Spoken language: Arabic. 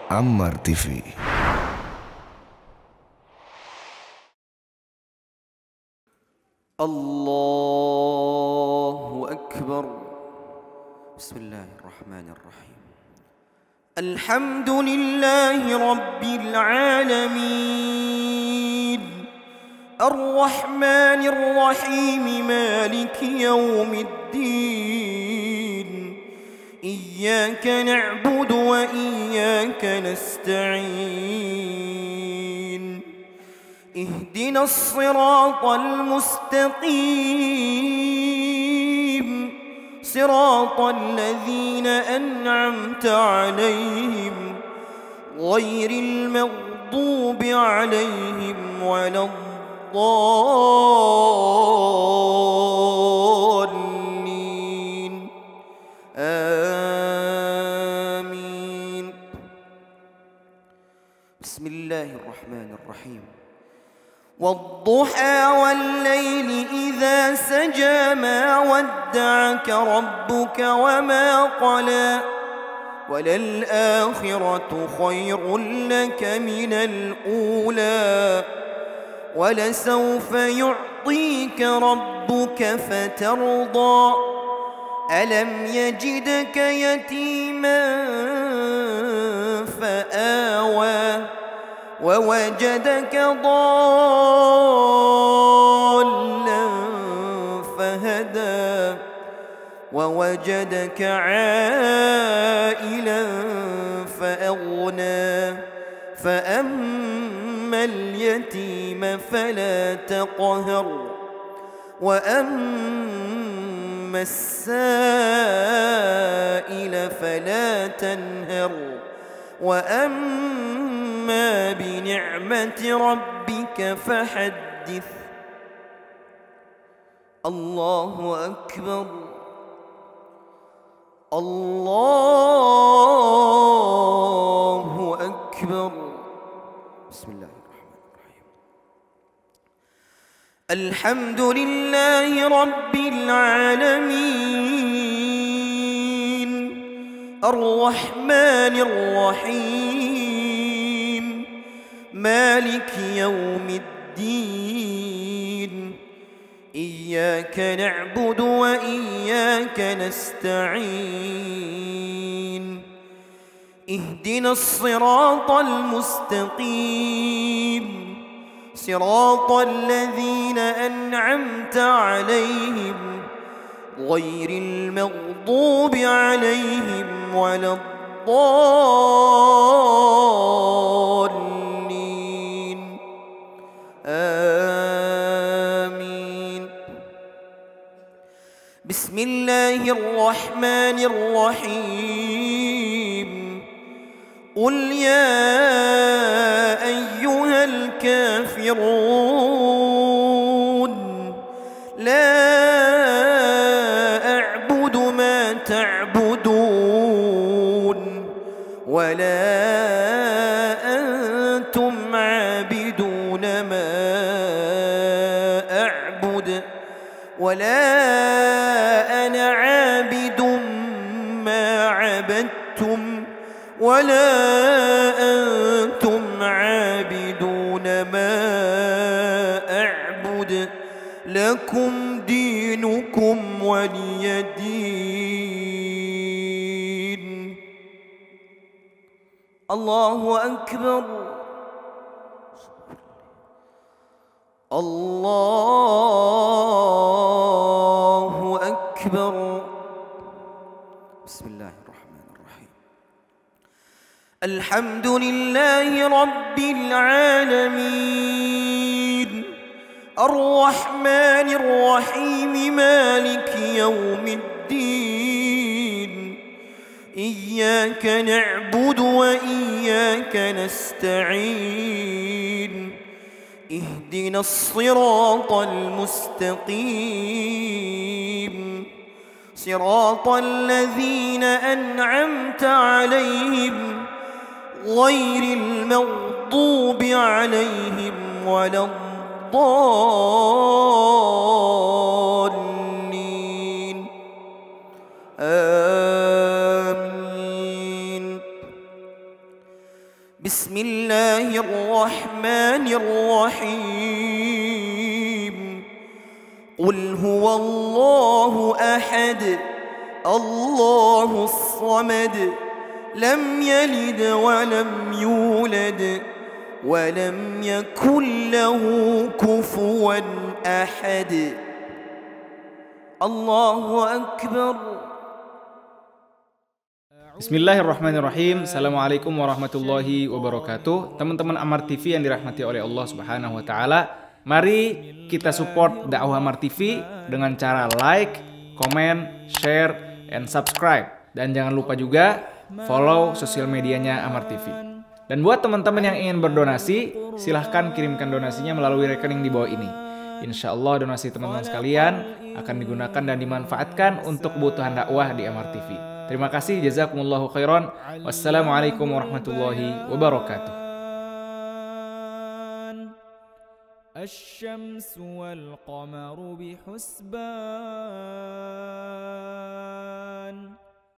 Ammar TV. الله أكبر. بسم الله الرحمن الرحيم. الحمد لله رب العالمين الرحمن الرحيم مالك يوم الدين إياك نعبد وإياك نستعين اهدنا الصراط المستقيم صراط الذين أنعمت عليهم غير المغضوب عليهم ولا الضالين آمين. بسم الله الرحمن الرحيم. والضحى والليل إذا سجى ما ودعك ربك وما قلى وللآخرة خير لك من الأولى ولسوف يعطيك ربك فترضى ألم يجدك يتيما فآوى ووجدك ضالا فهدى ووجدك عائلا فأغنى فأما اليتيم فلا تقهر وأما السائل فلا تنهر وأما بنعمة ربك فحدث. الله أكبر. الله أكبر. بسم الله الرحمن الرحيم. الحمد لله رب العالمين الرحمن الرحيم مالك يوم الدين إياك نعبد وإياك نستعين اهدنا الصراط المستقيم صراط الذين أنعمت عليهم غير المغضوب عليهم ولا الضالين آمين. بسم الله الرحمن الرحيم. قل يا أيها الكافرون لا تعبدون ولا أنتم عابدون ما أعبد ولا أنا عابد ما عبدتم ولا أنتم عابدون ما أعبد لكم دينكم ولي دين. الله أكبر. الله أكبر. بسم الله الرحمن الرحيم. الحمد لله رب العالمين الرحمن الرحيم مالك يوم الدين إياك نعبد وإياك نستعين اهدنا الصراط المستقيم صراط الذين أنعمت عليهم غير المغضوب عليهم ولا الضالين آمين. الرحمن الرحيم قل هو الله أحد الله الصمد لم يلد ولم يولد ولم يكن له كفوا أحد الله أكبر. Bismillahirrahmanirrahim. Assalamualaikum warahmatullahi wabarakatuh. Teman-teman Amar TV yang dirahmati oleh Allah Subhanahu wa taala, mari kita support dakwah Amar TV dengan cara like, comment, share, and subscribe. Dan jangan lupa juga follow sosial medianya Amar TV. Dan buat teman-teman yang ingin berdonasi, silahkan kirimkan donasinya melalui rekening di bawah ini. Insya Allah donasi teman-teman sekalian akan digunakan dan dimanfaatkan untuk kebutuhan dakwah di Amar TV. Terima kasih, jazakumullahu khairan. Wassalamualaikum warahmatullahi wabarakatuh. الشمس والقمر بحسبان